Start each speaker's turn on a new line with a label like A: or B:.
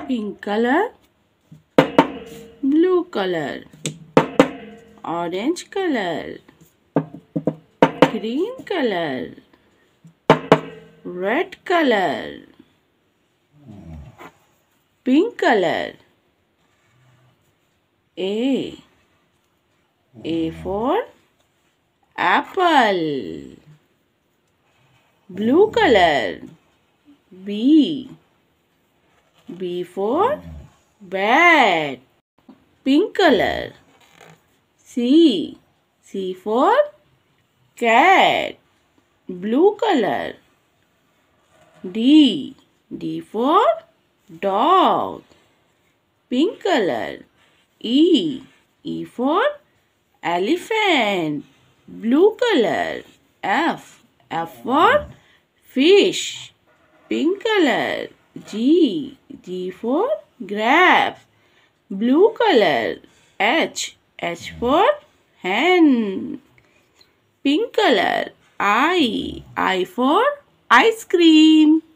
A: Pink color, blue color, orange color, green color, red color, pink color. A for apple. Blue color. B for bat. Pink color. C for cat. Blue color. D for dog. Pink color. E for elephant. Blue color. F for fish. Pink color. G for grapes. Blue color. H for hen. Pink color. I for ice cream.